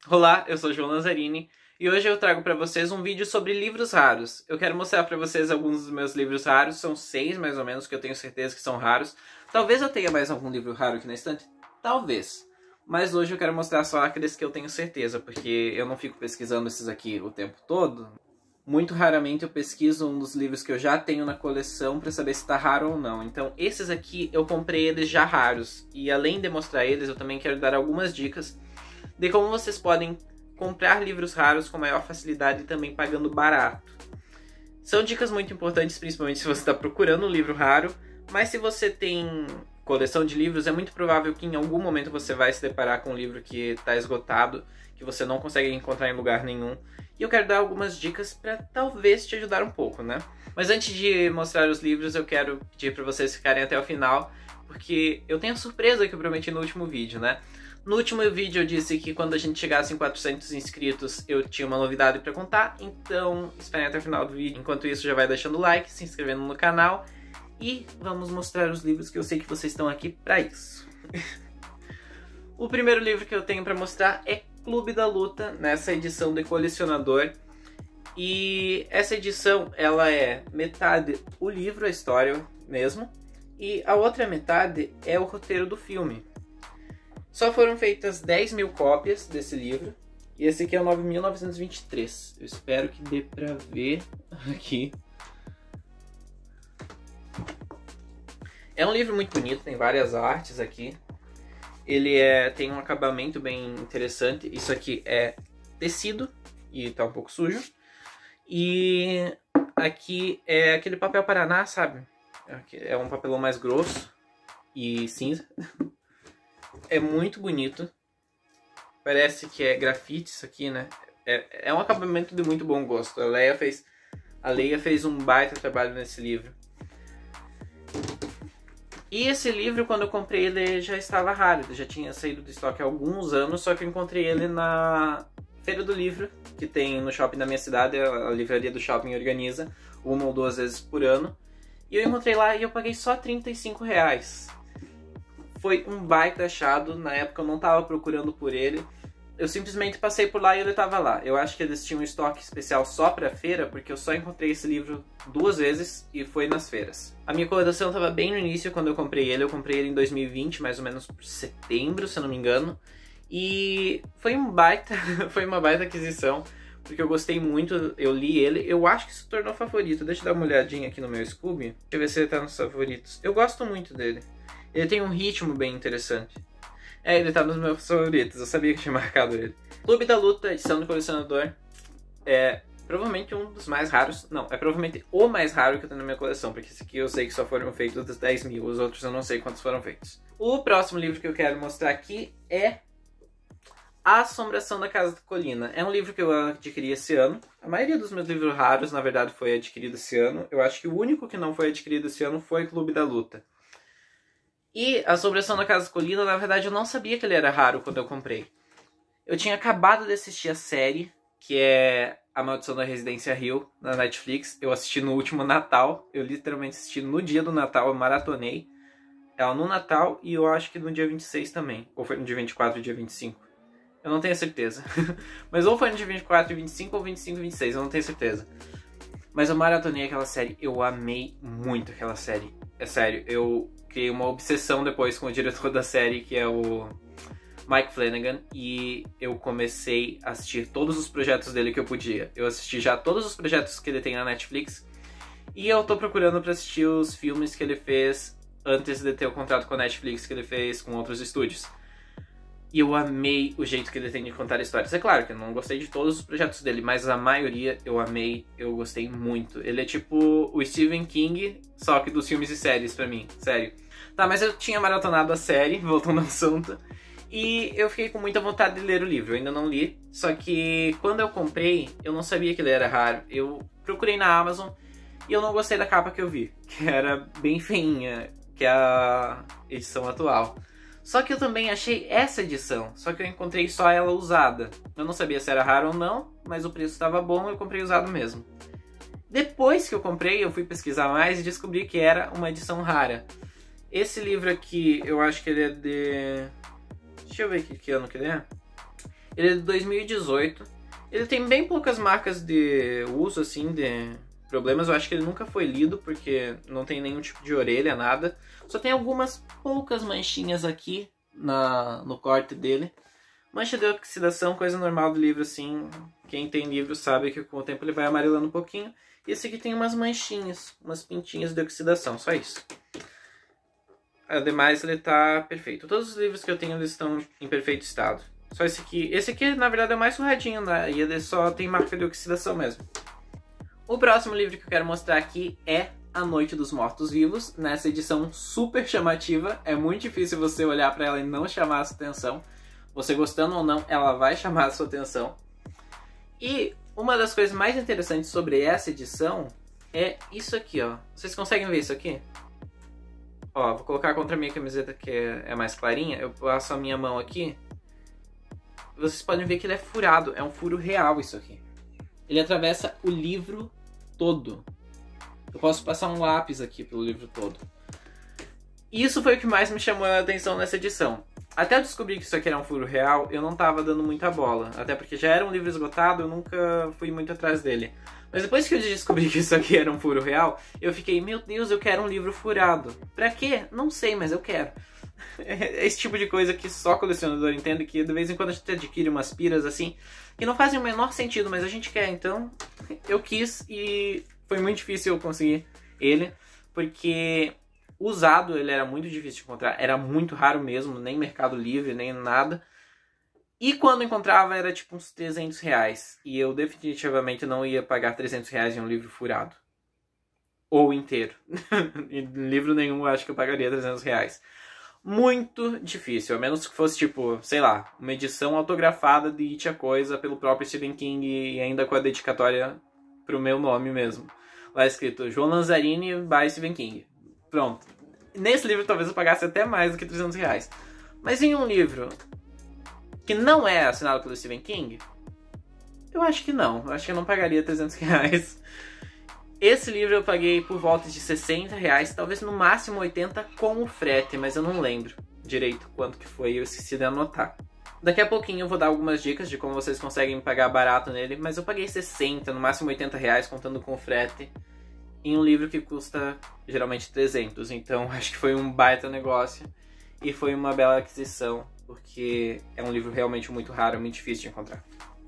Olá, eu sou João Lazzarini e hoje eu trago para vocês um vídeo sobre livros raros. Eu quero mostrar para vocês alguns dos meus livros raros, são 6 mais ou menos que eu tenho certeza que são raros. Talvez eu tenha mais algum livro raro aqui na estante, talvez. Mas hoje eu quero mostrar só aqueles que eu tenho certeza, porque eu não fico pesquisando esses aqui o tempo todo. Muito raramente eu pesquiso um dos livros que eu já tenho na coleção para saber se está raro ou não. Então esses aqui eu comprei eles já raros. E além de mostrar eles, eu também quero dar algumas dicas de como vocês podem comprar livros raros com maior facilidade e também pagando barato. São dicas muito importantes, principalmente se você está procurando um livro raro, mas se você tem coleção de livros, é muito provável que em algum momento você vai se deparar com um livro que está esgotado, que você não consegue encontrar em lugar nenhum. E eu quero dar algumas dicas para talvez te ajudar um pouco, né? Mas antes de mostrar os livros, eu quero pedir para vocês ficarem até o final, porque eu tenho a surpresa que eu prometi no último vídeo, né? No último vídeo eu disse que quando a gente chegasse em 400 inscritos eu tinha uma novidade para contar, então esperem até o final do vídeo. Enquanto isso já vai deixando o like, se inscrevendo no canal e vamos mostrar os livros que eu sei que vocês estão aqui para isso. O primeiro livro que eu tenho para mostrar é Clube da Luta, nessa edição de colecionador. E essa edição ela é metade o livro, a história mesmo, e a outra metade é o roteiro do filme. Só foram feitas 10 mil cópias desse livro. E esse aqui é o 9.923. Eu espero que dê pra ver aqui. É um livro muito bonito, tem várias artes aqui. Ele tem um acabamento bem interessante. Isso aqui é tecido e tá um pouco sujo. E aqui é aquele papel Paraná, sabe? É um papelão mais grosso e cinza. É muito bonito. Parece que é grafite isso aqui, né? É um acabamento de muito bom gosto. A Leia fez um baita trabalho nesse livro. E esse livro, quando eu comprei ele, já estava raro. Ele já tinha saído do estoque há alguns anos, só que eu encontrei ele na Feira do Livro, que tem no shopping da minha cidade. A livraria do shopping organiza 1 ou 2 vezes por ano. E eu encontrei lá e eu paguei só R$35. Foi um baita achado, na época eu não estava procurando por ele. Eu simplesmente passei por lá e ele estava lá. Eu acho que eles tinham um estoque especial só para feira, porque eu só encontrei esse livro 2 vezes e foi nas feiras. A minha coleção estava bem no início quando eu comprei ele em 2020, mais ou menos por setembro, se eu não me engano. E foi uma baita aquisição, porque eu gostei muito, eu li ele, eu acho que se tornou favorito. Deixa eu dar uma olhadinha aqui no meu Scooby, deixa eu ver se ele tá nos favoritos. Eu gosto muito dele. Ele tem um ritmo bem interessante. Ele tá nos meus favoritos, eu sabia que tinha marcado ele. Clube da Luta, edição do colecionador. É provavelmente um dos mais raros. Não, é provavelmente o mais raro que eu tenho na minha coleção, porque esse aqui eu sei que só foram feitos dos 10 mil, os outros eu não sei quantos foram feitos. O próximo livro que eu quero mostrar aqui é A Assombração da Casa da Colina. É um livro que eu adquiri esse ano. A maioria dos meus livros raros, na verdade, foi adquirido esse ano. Eu acho que o único que não foi adquirido esse ano foi Clube da Luta. E A Assombração da Casa da Colina, na verdade, eu não sabia que ele era raro quando eu comprei. Eu tinha acabado de assistir a série, que é A Maldição da Residência Hill, na Netflix. Eu assisti no último Natal. Eu literalmente assisti no dia do Natal, eu maratonei ela no Natal e eu acho que no dia 26 também. Ou foi no dia 24 e dia 25. Eu não tenho certeza. Mas ou foi no dia 24 e 25 ou 25 e 26, eu não tenho certeza. Mas eu maratonei aquela série, eu amei muito aquela série. É sério, eu criei uma obsessão depois com o diretor da série, que é o Mike Flanagan, e eu comecei a assistir todos os projetos dele que eu podia. Eu assisti já todos os projetos que ele tem na Netflix, e eu tô procurando pra assistir os filmes que ele fez antes de ter o contrato com a Netflix, que ele fez com outros estúdios. E eu amei o jeito que ele tem de contar histórias. É claro que eu não gostei de todos os projetos dele, mas a maioria eu amei, eu gostei muito. Ele é tipo o Stephen King, só que dos filmes e séries pra mim, sério. Tá, mas eu tinha maratonado a série, voltando ao assunto, e eu fiquei com muita vontade de ler o livro. Eu ainda não li, só que quando eu comprei, eu não sabia que ele era raro. Eu procurei na Amazon e eu não gostei da capa que eu vi, que era bem feinha, que é a edição atual. Só que eu também achei essa edição, só que eu encontrei só ela usada. Eu não sabia se era raro ou não, mas o preço estava bom e eu comprei usado mesmo. Depois que eu comprei, eu fui pesquisar mais e descobri que era uma edição rara. Esse livro aqui, eu acho que ele é de... Deixa eu ver que ano que ele é. Ele é de 2018. Ele tem bem poucas marcas de uso, assim, de problemas. Eu acho que ele nunca foi lido, porque não tem nenhum tipo de orelha, nada. Só tem algumas poucas manchinhas aqui no corte dele. Mancha de oxidação, coisa normal do livro, assim. Quem tem livro sabe que com o tempo ele vai amarelando um pouquinho. E esse aqui tem umas manchinhas, umas pintinhas de oxidação, só isso. Ademais, ele tá perfeito. Todos os livros que eu tenho, eles estão em perfeito estado. Só esse aqui. Esse aqui, na verdade, é o mais surradinho, né? E ele só tem marca de oxidação mesmo. O próximo livro que eu quero mostrar aqui é A Noite dos Mortos-Vivos. Nessa edição super chamativa. É muito difícil você olhar pra ela e não chamar a sua atenção. Você gostando ou não, ela vai chamar a sua atenção. E uma das coisas mais interessantes sobre essa edição é isso aqui, ó. Vocês conseguem ver isso aqui? Ó, vou colocar contra a minha camiseta que é mais clarinha. Eu passo a minha mão aqui. Vocês podem ver que ele é furado. É um furo real isso aqui. Ele atravessa o livro todo. Eu posso passar um lápis aqui pelo livro todo. Isso foi o que mais me chamou a atenção nessa edição. Até eu descobrir que isso aqui era um furo real, eu não tava dando muita bola. Até porque já era um livro esgotado, eu nunca fui muito atrás dele. Mas depois que eu descobri que isso aqui era um furo real, eu fiquei, meu Deus, eu quero um livro furado. Pra quê? Não sei, mas eu quero. É esse tipo de coisa que só colecionador entende, que de vez em quando a gente adquire umas piras assim, que não fazem o menor sentido, mas a gente quer. Então, eu quis e foi muito difícil eu conseguir ele, porque usado ele era muito difícil de encontrar, era muito raro mesmo, nem Mercado Livre, nem nada. E quando encontrava era tipo uns 300 reais. E eu definitivamente não ia pagar 300 reais em um livro furado. Ou inteiro. Em livro nenhum eu acho que eu pagaria 300 reais. Muito difícil, a menos que fosse tipo, sei lá, uma edição autografada de It a Coisa pelo próprio Stephen King e ainda com a dedicatória pro meu nome mesmo. Lá escrito João Lanzarini by Stephen King. Pronto. Nesse livro talvez eu pagasse até mais do que 300 reais. Mas em um livro que não é assinado pelo Stephen King, eu acho que não. Eu acho que eu não pagaria 300 reais. Esse livro eu paguei por volta de 60 reais, talvez no máximo 80 com o frete, mas eu não lembro direito quanto que foi, eu esqueci de anotar. Daqui a pouquinho eu vou dar algumas dicas de como vocês conseguem pagar barato nele, mas eu paguei 60, no máximo 80 reais, contando com o frete, em um livro que custa geralmente 300, então acho que foi um baita negócio e foi uma bela aquisição, porque é um livro realmente muito raro, muito difícil de encontrar.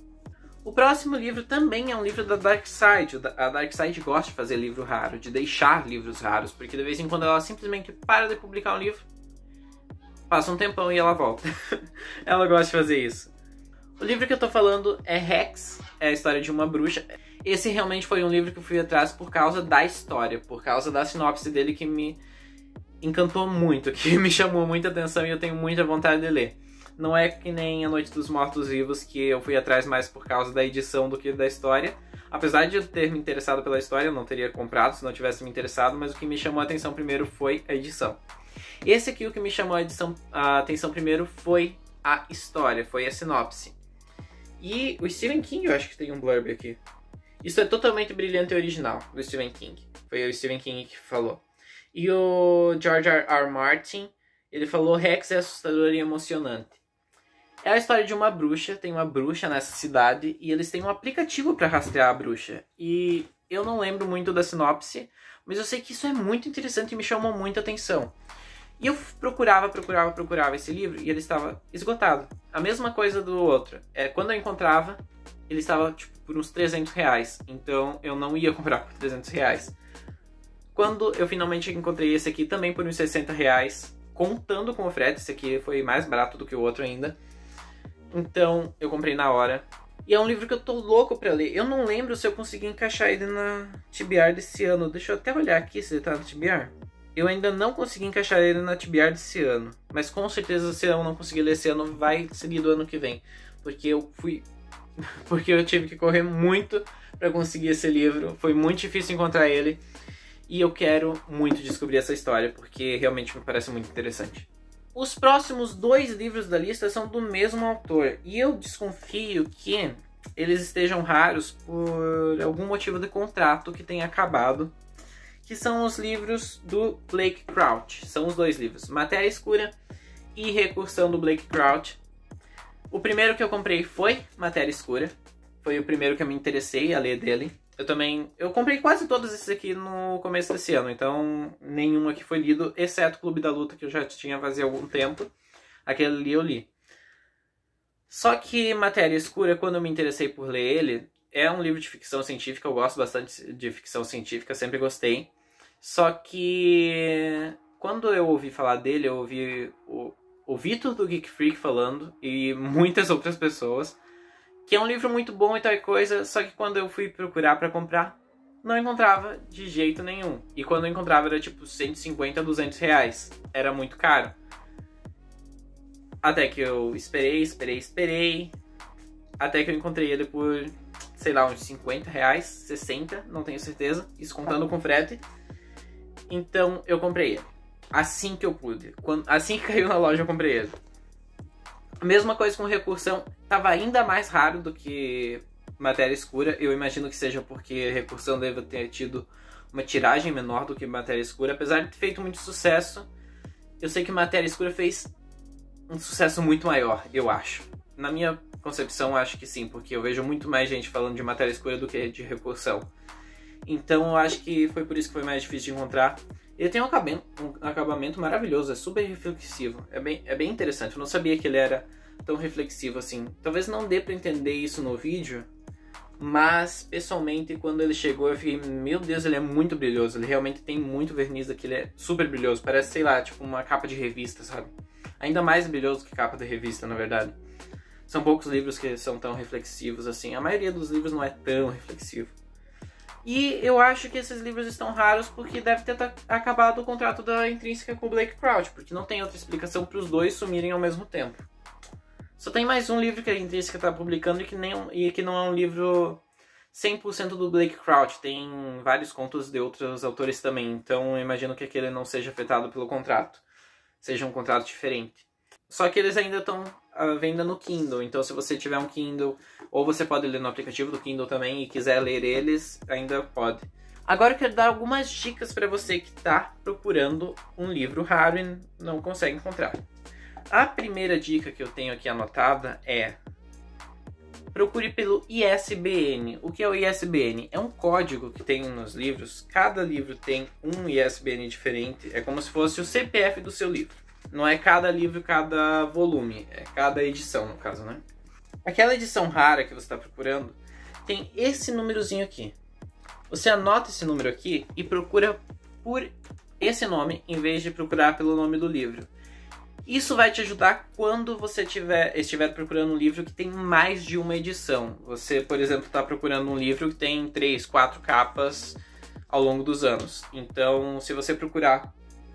O próximo livro também é um livro da Dark Side. A Dark Side gosta de fazer livro raro, de deixar livros raros, porque de vez em quando ela simplesmente para de publicar um livro, passa um tempão e ela volta. Ela gosta de fazer isso. O livro que eu tô falando é Hex, é a história de uma bruxa. Esse realmente foi um livro que eu fui atrás por causa da história, por causa da sinopse dele que me encantou muito, que me chamou muita atenção e eu tenho muita vontade de ler. Não é que nem A Noite dos Mortos-Vivos, que eu fui atrás mais por causa da edição do que da história. Apesar de eu ter me interessado pela história, eu não teria comprado se não tivesse me interessado, mas o que me chamou a atenção primeiro foi a edição. Esse aqui, o que me chamou a atenção primeiro foi a história, foi a sinopse. E o Stephen King, eu acho que tem um blurb aqui. Isso é totalmente brilhante e original, do Stephen King. Foi o Stephen King que falou. E o George R. Martin, ele falou: Hex é assustador e emocionante. É a história de uma bruxa, tem uma bruxa nessa cidade e eles têm um aplicativo para rastrear a bruxa. E eu não lembro muito da sinopse, mas eu sei que isso é muito interessante e me chamou muita atenção. E eu procurava esse livro e ele estava esgotado. A mesma coisa do outro. Quando eu encontrava, ele estava tipo, por uns 300 reais. Então eu não ia comprar por 300 reais. Quando eu finalmente encontrei esse aqui também por uns 60 reais, contando com o frete, esse aqui foi mais barato do que o outro ainda. Então, eu comprei na hora. E é um livro que eu tô louco pra ler. Eu não lembro se eu consegui encaixar ele na TBR desse ano. Deixa eu até olhar aqui se ele tá na TBR. Eu ainda não consegui encaixar ele na TBR desse ano. Mas com certeza, se eu não conseguir ler esse ano, vai ser lido ano que vem. Porque eu tive que correr muito pra conseguir esse livro. Foi muito difícil encontrar ele. E eu quero muito descobrir essa história, porque realmente me parece muito interessante. Os próximos 2 livros da lista são do mesmo autor, e eu desconfio que eles estejam raros por algum motivo de contrato que tenha acabado, que são os livros do Blake Crouch. São os 2 livros, Matéria Escura e Recursão do Blake Crouch. O primeiro que eu comprei foi Matéria Escura. Foi o primeiro que eu me interessei a ler dele. Eu comprei quase todos esses aqui no começo desse ano, então nenhum aqui foi lido, exceto Clube da Luta, que eu já tinha fazia algum tempo. Aquele ali eu li. Só que Matéria Escura, quando eu me interessei por ler ele, é um livro de ficção científica, eu gosto bastante de ficção científica, sempre gostei. Só que quando eu ouvi falar dele, eu ouvi o Vitor do Geek Freak falando e muitas outras pessoas, que é um livro muito bom e tal coisa, só que quando eu fui procurar pra comprar, não encontrava de jeito nenhum. E quando eu encontrava era tipo 150 a 200 reais. Era muito caro. Até que eu esperei. Até que eu encontrei ele por, sei lá, uns 50 reais, 60, não tenho certeza. Isso contando com frete. Então eu comprei ele. Assim que eu pude. Assim que caiu na loja eu comprei ele. A mesma coisa com Recursão. Tava ainda mais raro do que Matéria Escura. Eu imagino que seja porque Recursão deve ter tido uma tiragem menor do que Matéria Escura. Apesar de ter feito muito sucesso, eu sei que Matéria Escura fez um sucesso muito maior, eu acho. Na minha concepção, acho que sim, porque eu vejo muito mais gente falando de Matéria Escura do que de Recursão. Então eu acho que foi por isso que foi mais difícil de encontrar. Ele tem um acabamento maravilhoso, é super reflexivo, é bem interessante. Eu não sabia que ele era tão reflexivo assim. Talvez não dê pra entender isso no vídeo, mas pessoalmente quando ele chegou eu fiquei, meu Deus, ele é muito brilhoso. Ele realmente tem muito verniz aqui, ele é super brilhoso. Parece, sei lá, tipo uma capa de revista, sabe? Ainda mais brilhoso que capa de revista, na verdade. São poucos livros que são tão reflexivos assim. A maioria dos livros não é tão reflexivo. E eu acho que esses livros estão raros porque deve ter acabado o contrato da Intrínseca com o Blake Crouch, porque não tem outra explicação para os dois sumirem ao mesmo tempo. Só tem mais um livro que a Intrínseca está publicando e que não é um livro 100% do Blake Crouch. Tem vários contos de outros autores também, então eu imagino que aquele não seja afetado pelo contrato. Seja um contrato diferente. Só que eles ainda estão à venda no Kindle, então se você tiver um Kindle, ou você pode ler no aplicativo do Kindle também e quiser ler eles, ainda pode. Agora eu quero dar algumas dicas para você que está procurando um livro raro e não consegue encontrar. A primeira dica que eu tenho aqui anotada é: procure pelo ISBN. O que é o ISBN? É um código que tem nos livros. Cada livro tem um ISBN diferente. É como se fosse o CPF do seu livro. Não é cada livro, cada volume. É cada edição, no caso, né? Aquela edição rara que você está procurando tem esse númerozinho aqui. Você anota esse número aqui e procura por esse nome em vez de procurar pelo nome do livro. Isso vai te ajudar quando você estiver procurando um livro que tem mais de uma edição. Você, por exemplo, está procurando um livro que tem 3, 4 capas ao longo dos anos. Então, se você procurar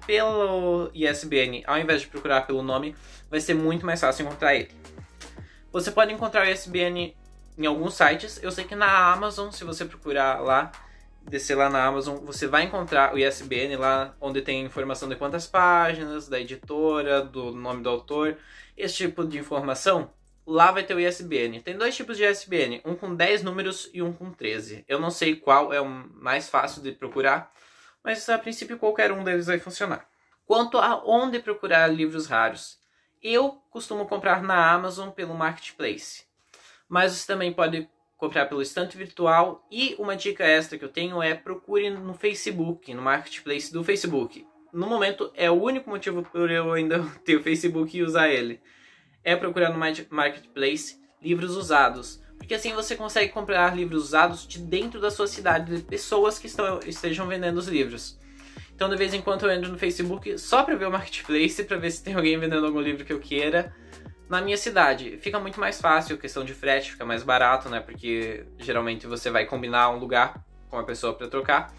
pelo ISBN, ao invés de procurar pelo nome, vai ser muito mais fácil encontrar ele. Você pode encontrar o ISBN em alguns sites. Eu sei que na Amazon, se você procurar lá, descer lá na Amazon, você vai encontrar o ISBN lá, onde tem informação de quantas páginas, da editora, do nome do autor, esse tipo de informação. Lá vai ter o ISBN. Tem dois tipos de ISBN, um com 10 números e um com 13. Eu não sei qual é o mais fácil de procurar, mas a princípio qualquer um deles vai funcionar. Quanto a onde procurar livros raros, eu costumo comprar na Amazon pelo Marketplace, mas você também pode comprar pelo estante virtual. E uma dica extra que eu tenho é: procure no Facebook, no Marketplace do Facebook. No momento é o único motivo por eu ainda ter o Facebook e usar ele. É procurar no Marketplace livros usados, porque assim você consegue comprar livros usados de dentro da sua cidade, de pessoas que estejam vendendo os livros. Então de vez em quando eu entro no Facebook só para ver o Marketplace, para ver se tem alguém vendendo algum livro que eu queira na minha cidade. Fica muito mais fácil, questão de frete, fica mais barato, né? Porque geralmente você vai combinar um lugar com a pessoa para trocar.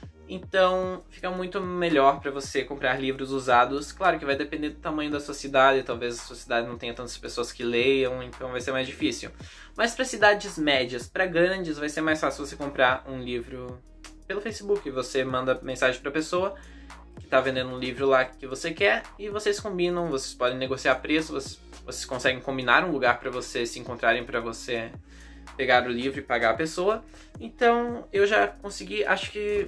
Então fica muito melhor para você comprar livros usados. Claro que vai depender do tamanho da sua cidade, talvez a sua cidade não tenha tantas pessoas que leiam, então vai ser mais difícil. Mas para cidades médias, para grandes, vai ser mais fácil você comprar um livro pelo Facebook. Você manda mensagem para a pessoa que está vendendo um livro lá que você quer e vocês combinam, vocês podem negociar preço, vocês conseguem combinar um lugar para vocês se encontrarem, para você pegar o livro e pagar a pessoa. Então eu já consegui, acho que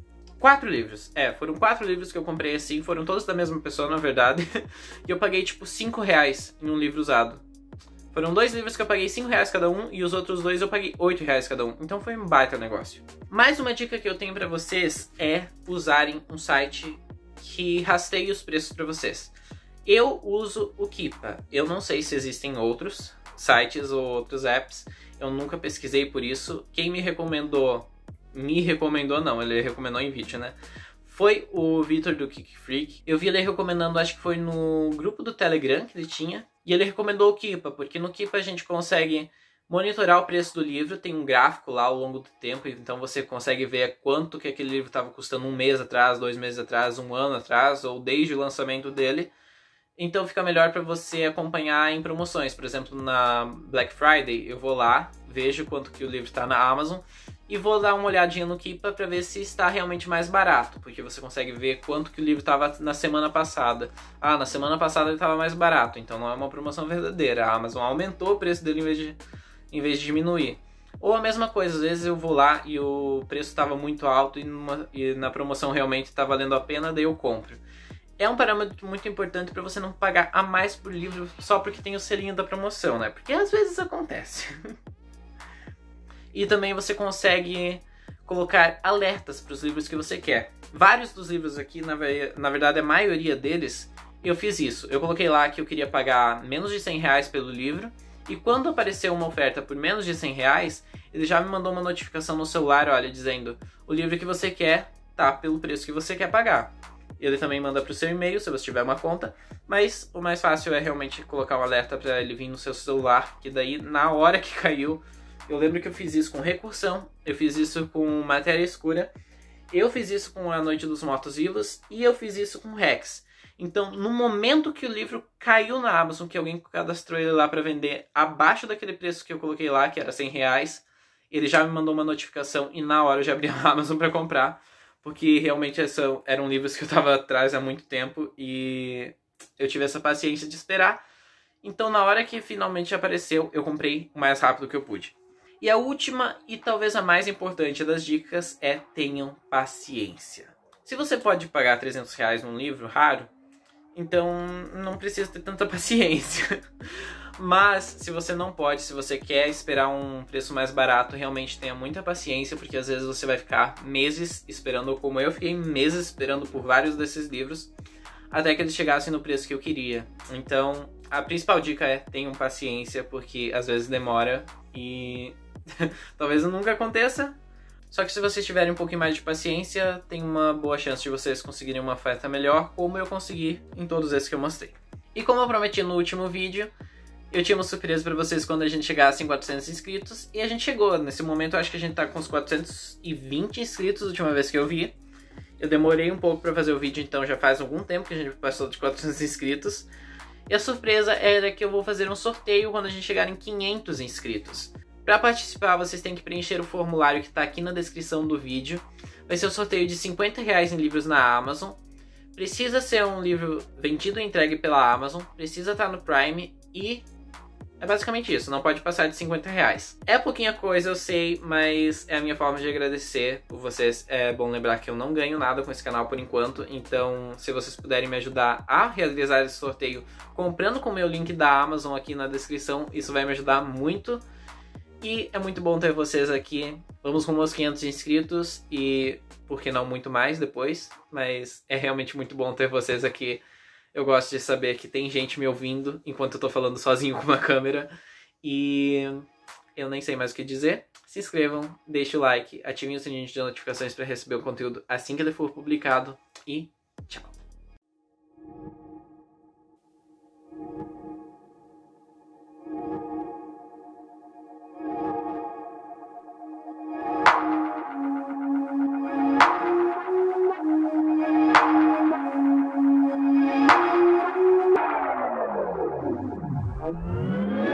4 livros. Foram 4 livros que eu comprei assim, foram todos da mesma pessoa, na verdade. E eu paguei tipo 5 reais em um livro usado. Foram 2 livros que eu paguei R$5 cada um e os outros 2 eu paguei R$8 cada um. Então foi um baita negócio. Mais uma dica que eu tenho pra vocês é usarem um site que rastreie os preços pra vocês. Eu uso o Keepa. Eu não sei se existem outros sites ou outros apps. Eu nunca pesquisei por isso. Quem me recomendou não, ele recomendou em vídeo, né? Foi o Vitor do Geek Freak. Eu vi ele recomendando, acho que foi no grupo do Telegram que ele tinha. E ele recomendou o Keepa, porque no Keepa a gente consegue monitorar o preço do livro. Tem um gráfico lá ao longo do tempo, então você consegue ver quanto que aquele livro estava custando 1 mês atrás, 2 meses atrás, 1 ano atrás, ou desde o lançamento dele. Então fica melhor para você acompanhar em promoções. Por exemplo, na Black Friday, eu vou lá, vejo quanto que o livro está na Amazon e vou dar uma olhadinha no Keepa para ver se está realmente mais barato, porque você consegue ver quanto que o livro estava na semana passada. Ah, na semana passada ele estava mais barato, então não é uma promoção verdadeira. A Amazon aumentou o preço dele em vez de diminuir. Ou a mesma coisa, às vezes eu vou lá e o preço estava muito alto e na promoção realmente está valendo a pena, daí eu compro. É um parâmetro muito importante para você não pagar a mais por livro só porque tem o selinho da promoção, né? Porque às vezes acontece. E também você consegue colocar alertas para os livros que você quer. Vários dos livros aqui, na verdade a maioria deles, eu fiz isso. Eu coloquei lá que eu queria pagar menos de R$100 pelo livro. E quando apareceu uma oferta por menos de R$100, ele já me mandou uma notificação no celular, olha, dizendo: o livro que você quer tá pelo preço que você quer pagar. Ele também manda para o seu e-mail, se você tiver uma conta, mas o mais fácil é realmente colocar um alerta para ele vir no seu celular, que daí, na hora que caiu, eu lembro que eu fiz isso com Recursão, eu fiz isso com Matéria Escura, eu fiz isso com A Noite dos Mortos-Vivos e eu fiz isso com Rex. Então, no momento que o livro caiu na Amazon, que alguém cadastrou ele lá para vender abaixo daquele preço que eu coloquei lá, que era R$100, ele já me mandou uma notificação e na hora eu já abri a Amazon para comprar. Porque realmente eram livros que eu estava atrás há muito tempo e eu tive essa paciência de esperar. Então, na hora que finalmente apareceu, eu comprei o mais rápido que eu pude. E a última e talvez a mais importante das dicas é: tenham paciência. Se você pode pagar R$300 num livro raro, então não precisa ter tanta paciência. Mas, se você não pode, se você quer esperar um preço mais barato, realmente tenha muita paciência, porque às vezes você vai ficar meses esperando, como eu fiquei meses esperando por vários desses livros, até que eles chegassem no preço que eu queria. Então, a principal dica é: tenham paciência, porque às vezes demora e talvez nunca aconteça. Só que se vocês tiverem um pouquinho mais de paciência, tem uma boa chance de vocês conseguirem uma oferta melhor, como eu consegui em todos esses que eu mostrei. E como eu prometi no último vídeo, eu tinha uma surpresa pra vocês quando a gente chegasse em 400 inscritos, e a gente chegou. Nesse momento eu acho que a gente tá com uns 420 inscritos, a última vez que eu vi. Eu demorei um pouco pra fazer o vídeo, então já faz algum tempo que a gente passou de 400 inscritos. E a surpresa era que eu vou fazer um sorteio quando a gente chegar em 500 inscritos. Pra participar, vocês têm que preencher o formulário que tá aqui na descrição do vídeo. Vai ser um sorteio de R$50 em livros na Amazon. Precisa ser um livro vendido e entregue pela Amazon, precisa estar no Prime e é basicamente isso, não pode passar de R$50. É pouquinha coisa, eu sei, mas é a minha forma de agradecer por vocês. É bom lembrar que eu não ganho nada com esse canal por enquanto, então se vocês puderem me ajudar a realizar esse sorteio comprando com o meu link da Amazon aqui na descrição, isso vai me ajudar muito. E é muito bom ter vocês aqui. Vamos rumo aos 500 inscritos e, por que não, muito mais depois. Mas é realmente muito bom ter vocês aqui. Eu gosto de saber que tem gente me ouvindo enquanto eu tô falando sozinho com uma câmera. E eu nem sei mais o que dizer. Se inscrevam, deixem o like, ativem o sininho de notificações para receber o conteúdo assim que ele for publicado. E